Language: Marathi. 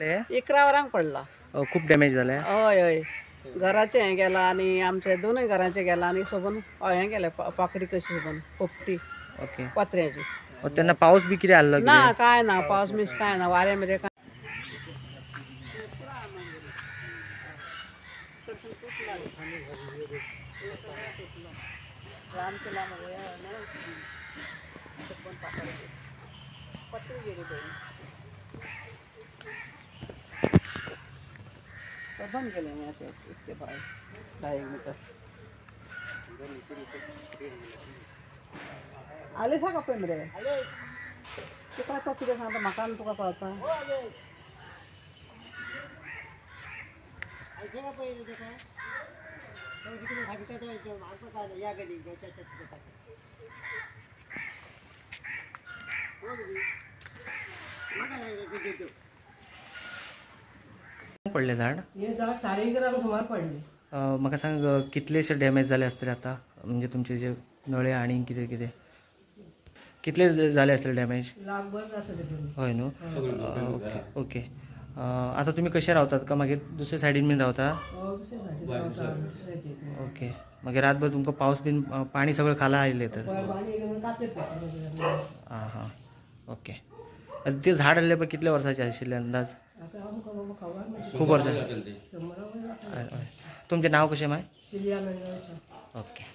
11 वरांक पडला. खूप डॅमेज झालाय. हय हय घराचे हें गेला आनी आमचे दोनूय घरांचे गेला आनी सबन हें गेलें पाकडी कशी सबन पोपटी ओके. पत्र्याची. त्यांना पाऊस बी किती आलो ना काय ना पावस मिस काय ना वारे मध्ये काय बंद केले मी असे इतके पाय 10 मीटर आले था का पेमरे तुका तो कितें सांगता म्हाका आनी तुका कळता. पडले झाड. हे झाड 11:30 सुमार पडले. म्हाका सांग कितलेशे डॅमेज जाले असतले आता म्हणजे तुमचे जे नळे आणि कितें कितें कितले झाले असतले डॅमेज. लागभर जातले. हय न्हू. Okay okay. आता तुम्ही कशे रावतात का मागीर दुसऱ्या सायडीन बीन रावता. ओके. मागीर रातभर तुमकां पावस बीन पाणी सगळं खाला आयले तर. हां हां ओके. ते झाड आसले पळय कितले वर्साचे आशिल्ले अंदाज. खूप वर्सां. तुमचें नाव कशें माय. ओके.